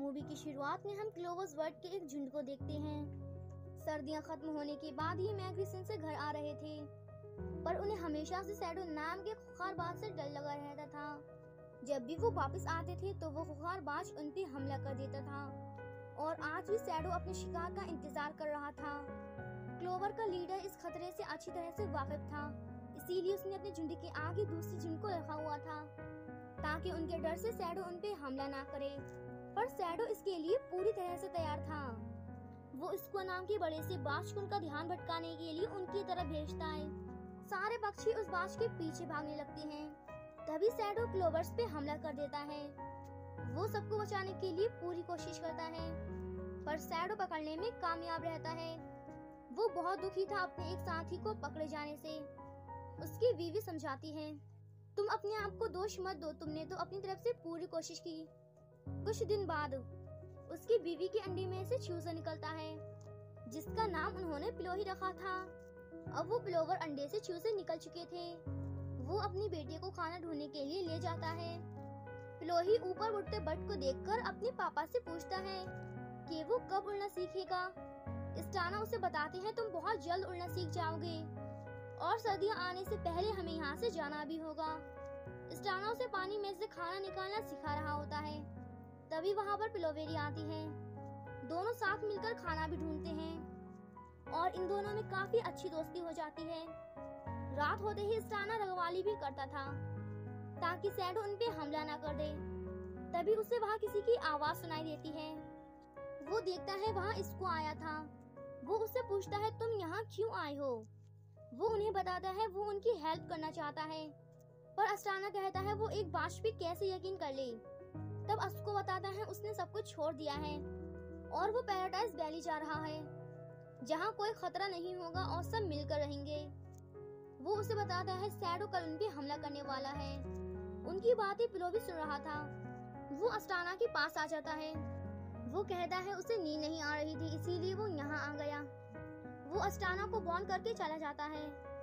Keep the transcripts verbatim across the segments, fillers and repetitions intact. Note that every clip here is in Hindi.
मूवी की शुरुआत में हम क्लोवर्स वर्ल्ड के एक झुंड को देखते हैं। सर्दियां खत्म होने के बाद ही मैग्रिसन से घर आ रहे थे, पर उन्हें हमेशा से शैडो नाम के खुखारबाज से डर लगा रहता था। जब भी वो वापस आते थे तो वो खुखारबाज उन पे हमला कर देता था, और आज भी शैडो अपने शिकार का इंतजार कर रहा था। क्लोवर का लीडर इस खतरे से अच्छी तरह से वाकिफ था, इसीलिए उसने अपने झुंड के आगे दूसरे झुंड को रखा हुआ था ताकि उनके डर से शैडो उन पे हमला ना करे। पर शैडो इसके लिए पूरी तरह से तैयार था। वो स्क्वा नाम के बड़े से बाज को उनका ध्यान भटकाने के लिए उनकी तरफ भेजता है। सारे पक्षी उस बाज के पीछे भागने लगते हैं। तभी शैडो क्लोवर्स पे हमला कर देता है। वो सबको बचाने के लिए पूरी कोशिश करता है, पर शैडो पकड़ने में कामयाब रहता है। वो बहुत दुखी था अपने एक साथी को पकड़े जाने से। उसकी बीवी समझाती है, तुम अपने आप को दोष मत दो, तुमने तो अपनी तरफ से पूरी कोशिश की। कुछ दिन बाद उसकी बीवी के अंडे में से चूजा निकलता है, जिसका नाम उन्होंने पिलोही रखा था। अब वो पिलोवर अंडे से चूजे निकल चुके थे। वो अपनी बेटी को खाना ढूंढने के लिए ले जाता है। पिलोही ऊपर उड़ते बर्ड को देखकर अपने पापा से पूछता है कि वो कब उड़ना सीखेगा। स्टाना उसे बताते हैं, तुम बहुत जल्द उड़ना सीख जाओगे और सर्दियां आने से पहले हमें यहाँ से जाना भी होगा। स्टाना उसे पानी में से खाना निकालना सिखा रहा होता है। तभी वहाँ पर पिलोवेरी आती है। दोनों साथ मिलकर खाना भी ढूंढते हैं और इन दोनों में काफी अच्छी दोस्ती हो जाती है। रात होते ही स्टाना रखवाली भी करता था ताकि शैडो उन पे हमला ना कर दे। तभी उसे वहाँ किसी की आवाज सुनाई देती है। वो देखता है वहाँ इसको आया था। वो उससे पूछता है, तुम यहाँ क्यों आए हो? वो उन्हें बताता है वो उनकी हेल्प करना चाहता है, पर अस्टाना कहता है वो एक बात पे कैसे यकीन कर ले। तब अस्को बताता है उसने सब कुछ छोड़ दिया है और वो पैराडाइज वैली जा रहा है, जहाँ कोई खतरा नहीं होगा और सब मिलकर रहेंगे। वो उसे बताता है शैडो कल उन पे हमला करने वाला है। उनकी बातें पिलो भी सुन रहा था। वो अस्टाना के पास आ जाता है। वो कहता है उसे नींद नहीं आ रही थी, इसीलिए वो यहाँ आ गया। वो अस्टाना को बॉन्ड करके चला जाता है।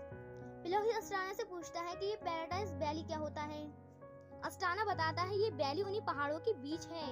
पिलोही अस्टाना से पूछता है कि ये पैराडाइज वैली क्या होता है। अस्टाना बताता है ये वैली उन्हीं पहाड़ों के बीच है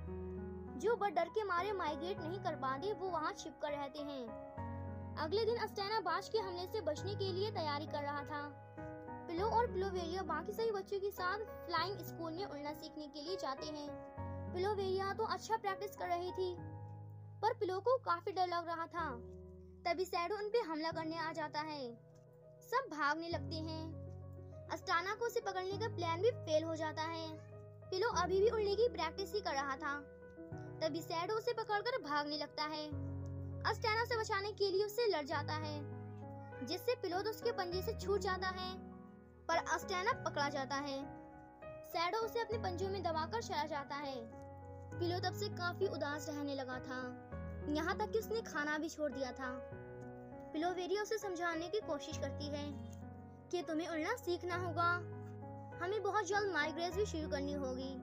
जो बड़ डर के मारे माइग्रेट नहीं कर पाते, वो वहाँ छिप कर रहते हैं। अगले दिन अस्टाना बाज के हमले से बचने के लिए तैयारी कर रहा था। पिलो और पिलोवेरिया बाकी सभी बच्चों के साथ फ्लाइंग स्कूल में उड़ना सीखने के लिए जाते हैं। पिलोवेरिया तो अच्छा प्रैक्टिस कर रही थी, पर पिलो को काफी डर लग रहा था। तभी शैडो उन पे हमला करने आ जाता है। सब भागने लगते हैं। अस्टाना को उसे पकड़ने का प्लान भी फेल हो जाता है। पिलो अभी भी उड़ने की प्रैक्टिस ही कर रहा था। तभी शैडो उसे पकड़कर भागने लगता है। अस्टाना से बचाने के लिए उससे लड़ जाता है, जिससे पिलो तो उसके पंजे से छूट जाता है, पर अस्टाना पकड़ा जाता है। शैडो उसे अपने पंजों में दबाकर चला जाता है। पिलो तब से काफी उदास रहने लगा था, यहाँ तक कि उसने खाना भी छोड़ दिया था। पिलोवेरिया उसे समझाने की कोशिश करती है कि तुम्हें उड़ना सीखना होगा, हमें बहुत जल्द माइग्रेज भी शुरू करनी होगी,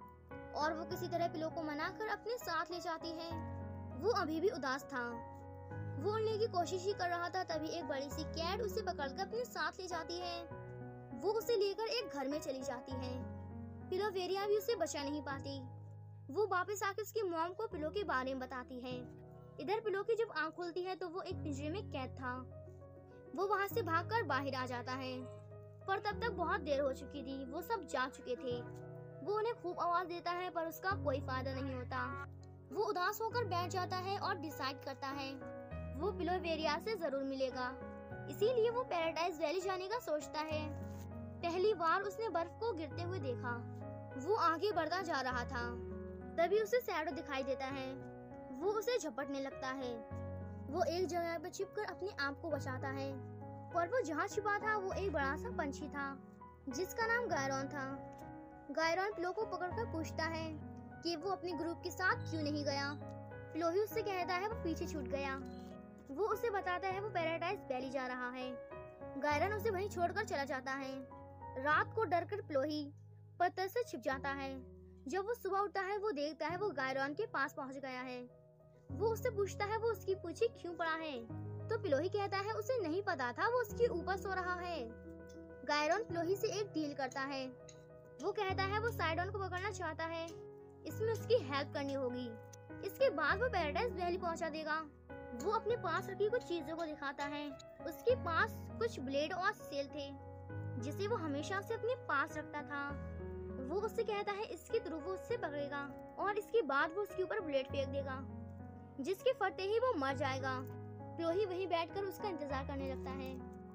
और वो किसी तरह पिलो को मनाकर अपने साथ ले जाती है। वो अभी भी उदास था। वो उड़ने की कोशिश ही कर रहा था। तभी एक बड़ी सी कैट उसे पकड़कर अपने साथ ले जाती है। वो उसे लेकर एक घर में चली जाती है। पिलोवेरिया भी उसे बचा नहीं पाती। वो वापस आकर उसकी मॉम को पिलो के बारे में बताती है। इधर पिलो की जब आंख खुलती है तो वो एक पिंजरे में कैद था। वो वहाँ से भागकर बाहर आ जाता है, पर तब तक बहुत देर हो चुकी थी। वो सब जा चुके थे। वो उन्हें खूब आवाज देता है, पर उसका कोई फायदा नहीं होता। वो उदास होकर बैठ जाता है और डिसाइड करता है वो पिलोवेरिया से जरूर मिलेगा, इसीलिए वो पैराडाइज वैली जाने का सोचता है। पहली बार उसने बर्फ को गिरते हुए देखा। वो आगे बढ़ता जा रहा था। तभी उसे शैडो दिखाई देता है। वो उसे झपटने लगता है। वो एक जगह पर छिपकर अपने आप को बचाता है, पर वो जहाँ छिपा था वो एक बड़ा सा पंछी था, जिसका नाम गायरॉन था। गायरॉन पिलो को पकड़कर पूछता है कि वो अपने ग्रुप के साथ क्यों नहीं गया। पिलो ही उससे कहता है वो पीछे छूट गया। वो उसे बताता है वो पैराडाइज वैली जा रहा है। गायरॉन उसे वहीं छोड़कर चला जाता है। रात को डरकर पिलो ही पत्थर से छिप जाता है। जब वो सुबह उठता है वो देखता है वो गायरॉन के पास पहुंच गया है। वो उससे पूछता है वो उसकी पूंछी क्यों पड़ा है, तो पिलोही कहता है उसे नहीं पता था, वो उसके ऊपर सो रहा है। गायरॉन पिलोही से एक डील करता है। वो कहता है वो साइडॉन को पकड़ना चाहता है, इसमें उसकी हेल्प करनी होगी। इसके बाद वो पैराडाइज वैली पहुंचा देगा। वो अपने पास रखी कुछ चीजों को दिखाता है। उसके पास कुछ ब्लेड और सेल थे जिसे वो हमेशा से अपने पास रखता था। वो उससे कहता है इसके थ्रू वो उससे पकड़ेगा और इसके बाद वो उसके ऊपर ब्लेड फेंक देगा, जिसके फटते ही वो मर जाएगा। प्लोही वहीं बैठकर उसका इंतजार करने लगता है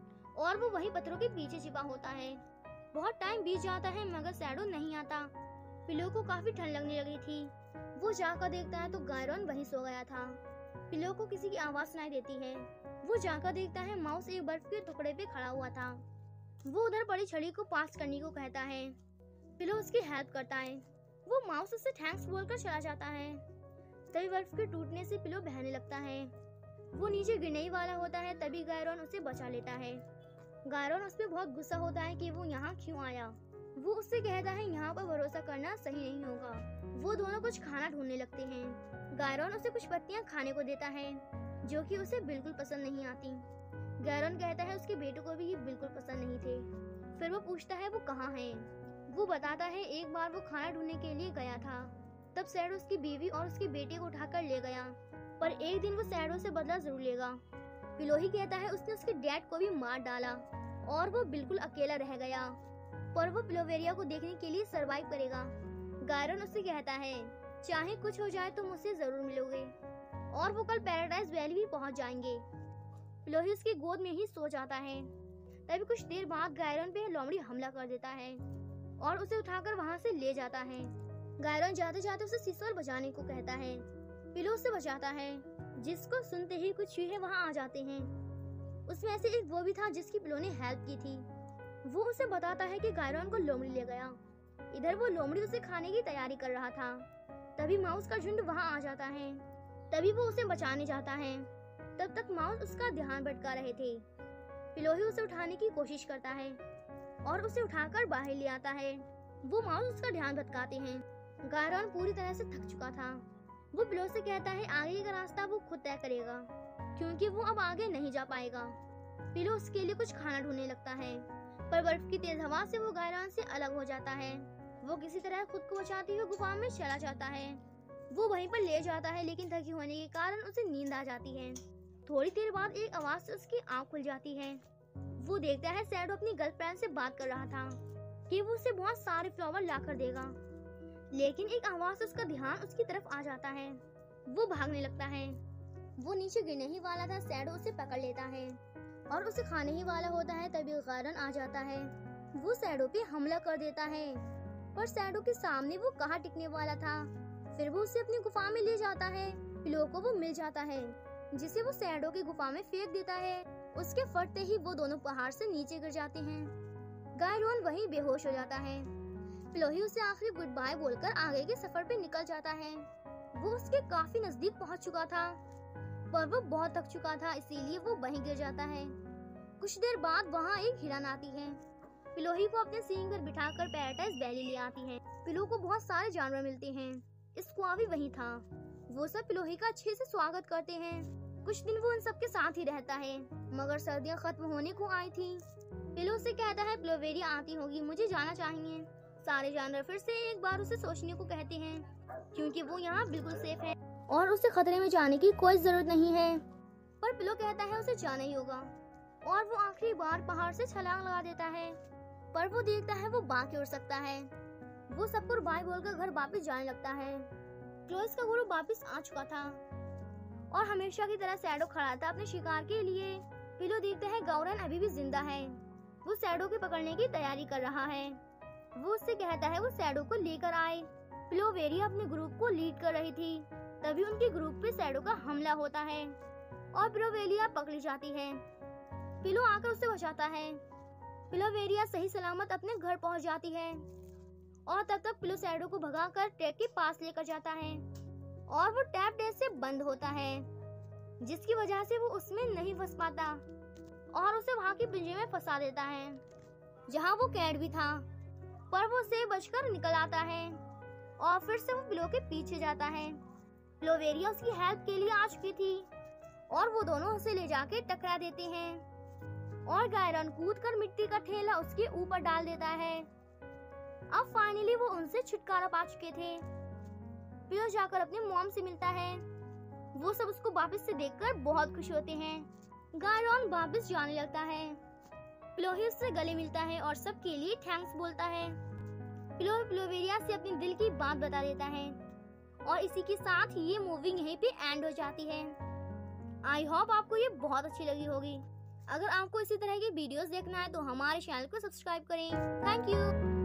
और वो वहीं पत्थरों के पीछे छिपा होता है। बहुत टाइम बीत जाता है मगर शैडो नहीं आता। पिलो को काफी ठंड लगने लगी थी। वो जाकर देखता है तो गायरन वहीं सो गया था। पिलो को किसी की आवाज सुनाई देती है। वो जाकर देखता है माउस एक बर्फ के टुकड़े पे खड़ा हुआ था। वो उधर पड़ी छड़ी को पास करने को कहता है। पिलो उसकी हेल्प करता है। वो माउस उससे थैंक्स बोलकर चला जाता है। तभी बर्फ के टूटने से पिलो बहने लगता है। वो नीचे गिरने ही वाला होता है तभी गायरन उसे बचा लेता है। गायरन उस पर बहुत गुस्सा होता है कि वो यहाँ क्यों आया। वो उससे कहता है यहाँ पर भरोसा करना सही नहीं होगा। वो दोनों कुछ खाना ढूंढने लगते हैं। गायरन उसे कुछ पत्तियां खाने को देता है जो कि उसे बिल्कुल पसंद नहीं आती। गायरन कहता है उसके बेटे को भी ये बिल्कुल पसंद नहीं थे। फिर वो पूछता है वो कहाँ है। वो बताता है एक बार वो खाना ढूंढने के लिए गया था। तब शैडो उसकी बीवी और उसके बेटे को उठाकर ले गया, पर एक दिन वो शैडो से बदला जरूर लेगा। पिलोही कहता है उसने उसके डैड को भी मार डाला और वो बिल्कुल अकेला रह गया, पर वो प्लोवेरिया को देखने के लिए सरवाइव करेगा। गायरन उससे कहता है चाहे कुछ हो जाए तो मुझसे जरूर मिलोगे और वो कल पैराडाइज वैली भी पहुंच जाएंगे। प्लोही उसकी गोद में ही सो जाता है। तभी कुछ देर बाद गायरन पे लोमड़ी हमला कर देता है और उसे उठाकर वहां से ले जाता है। गायरन जाते जाते उसे सिसोर बजाने को कहता है। पिलो उससे बचाता है, जिसको सुनते ही कुछ चूहे वहां आ जाते हैं। उसमें से एक वो भी था जिसकी पिलो ने हेल्प की थी। वो उसे बताता है कि गायरन को लोमड़ी ले गया। इधर वो लोमड़ी उसे खाने की तैयारी कर रहा था। तभी माउस का झुंड वहां आ जाता है। तभी वो उसे बचाने जाता है। तब तक माउस उसका ध्यान भटका रहे थे। पिलोही उसे उठाने की कोशिश करता है और उसे उठाकर बाहर ले आता है। वो माउस उसका ध्यान भटकाते हैं। गायरन पूरी तरह से थक चुका था। वो पिलो से कहता है आगे का रास्ता वो खुद तय करेगा क्योंकि वो अब आगे नहीं जा पाएगा। पिलो उसके लिए कुछ खाना ढूंढने लगता है, पर बर्फ की तेज हवा से वो गायरन से अलग हो जाता है। वो किसी तरह खुद को बचाते हुए गुफा में चला जाता है। वो वहीं पर ले जाता है, लेकिन थकी होने के कारण उसे नींद आ जाती है। थोड़ी देर बाद एक आवाज से उसकी आंख खुल जाती है। वो देखता है शैडो अपनी गर्लफ्रेंड से बात कर रहा था कि वो उसे बहुत सारे फ्लावर ला कर देगा, लेकिन एक आवाज से उसका ध्यान उसकी तरफ आ जाता है। वो भागने लगता है। वो नीचे गिरने ही वाला था। शैडो उसे पकड़ लेता है और उसे खाने ही वाला होता है। तभी गायरन आ जाता है। वो शैडो पे हमला कर देता है, पर शैडो के सामने वो कहाँ टिकने वाला था। फिर वो उसे अपनी गुफा में ले जाता है। पिलो को वो मिल जाता है, जिसे वो शैडो की गुफा में फेंक देता है। उसके फटते ही वो दोनों पहाड़ से नीचे गिर जाते हैं। गायरन वहीं बेहोश हो जाता है। पिलोही उसे आखिरी गुड बाय बोलकर आगे के सफर पे निकल जाता है। वो उसके काफी नजदीक पहुंच चुका था, पर वो बहुत थक चुका था, इसीलिए वो वहीं गिर जाता है। कुछ देर बाद वहाँ एक हिरन आती है। पिलोही को अपने सींग पर बिठाकर पैराडाइज वैली ले आती है। पिलो को बहुत सारे जानवर मिलते हैं। स्क्वा भी वहीं था। वो सब पिलोही का अच्छे से स्वागत करते हैं। कुछ दिन वो उन सब के साथ ही रहता है, मगर सर्दियाँ खत्म होने को आई थी। पिलो से कहता है प्लोवेरिया आती होगी, मुझे जाना चाहिए। सारे जानवर फिर से एक बार उसे सोचने को कहते हैं, क्योंकि वो यहाँ बिल्कुल सेफ है और उसे खतरे में जाने की कोई जरूरत नहीं है। पर पिलो कहता है उसे जाना ही होगा और वो आखिरी बार पहाड़ से छलांग लगा देता है। पर वो देखता है वो बाकी उड़ सकता है। वो सबको बाय बोलकर घर वापस जाने लगता है। क्लोइस का गुरु वापस आ चुका था और हमेशा की तरह शैडो खड़ा था अपने शिकार के लिए। पिलो देखता है गायरन अभी भी जिंदा है। वो शैडो के पकड़ने की तैयारी कर रहा है। वो उससे कहता है वो शैडो को लेकर आए। प्लोवेरिया अपने ग्रुप को लीड कर रही थी। तभी उनके ग्रुप पे शैडो का हमला होता है और प्लोवेरिया पकड़ी जाती है। पिलो आकर उसे बचाता है। प्लोवेरिया सही सलामत अपने घर पहुंच जाती है और तब तक पिलो शैडो को भगाकर ट्रैक के पास लेकर जाता है और वो टैप डेंस से बंद होता है, जिसकी वजह से वो उसमें नहीं फंस पाता और उसे वहां के पिंजरे में फंसा देता है जहां वो कैद भी था। पर वो उसे बचकर निकल आता है और फिर से वो पिलो के पीछे जाता है। प्लोवेरिया उसकी हेल्प के लिए आ चुकी थी और वो दोनों उसे ले जाके टकरा देते हैं और गायरन कूदकर मिट्टी का ठेला उसके ऊपर डाल देता है। अब फाइनली वो उनसे छुटकारा पा चुके थे। पिलो जाकर अपने मॉम से मिलता है। वो सब उसको वापस से देखकर बहुत खुश होते हैं। गायरॉन वापस जाने लगता है। पिलो ही उससे गले मिलता है और सबके लिए थैंक्स बोलता है। पिलो पिलोवेरिया से अपने दिल की बात बता देता है और इसी के साथ ये मूवी यहीं पे एंड हो जाती है। आई होप आपको ये बहुत अच्छी लगी होगी। अगर आपको इसी तरह की वीडियोस देखना है तो हमारे चैनल को सब्सक्राइब करें। Thank you.